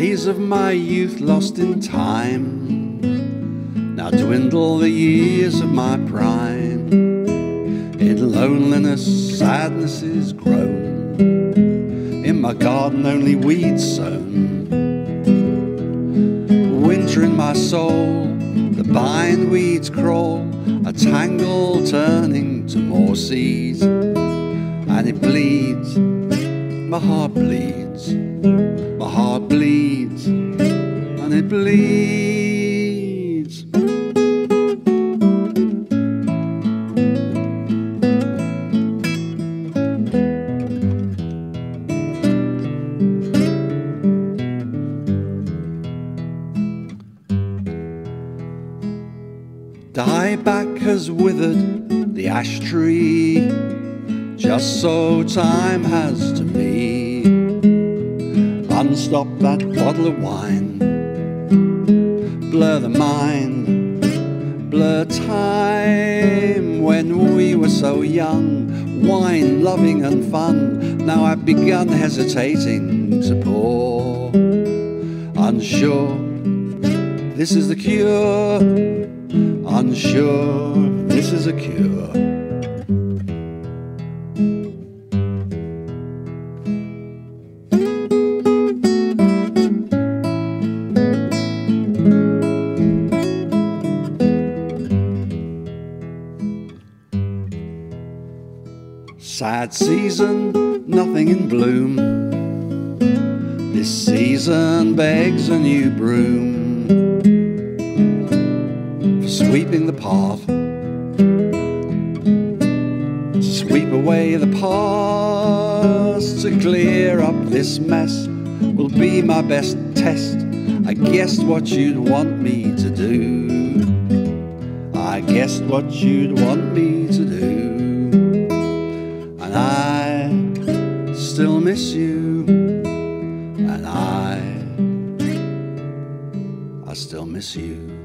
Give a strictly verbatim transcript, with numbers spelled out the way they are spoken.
days of my youth lost in time, now dwindle the years of my prime. In loneliness, sadness is grown, in my garden only weeds sown. Winter in my soul, the bindweeds crawl, a tangle turning to more seeds. And it bleeds, my heart bleeds, my heart bleeds, and it bleeds. Dieback has withered the ash tree, just so time has to me. Unstop that bottle of wine, blur the mind, blur time when we were so young, wine loving and fun. Now I've begun hesitating to pour, unsure this is the cure, unsure this is a cure. Sad season, nothing in bloom. This season begs a new broom for sweeping the path, to sweep away the past, to clear up this mess will be my best test. I guessed what you'd want me to do, I guessed what you'd want me to do. And I still miss you, and I, I still miss you.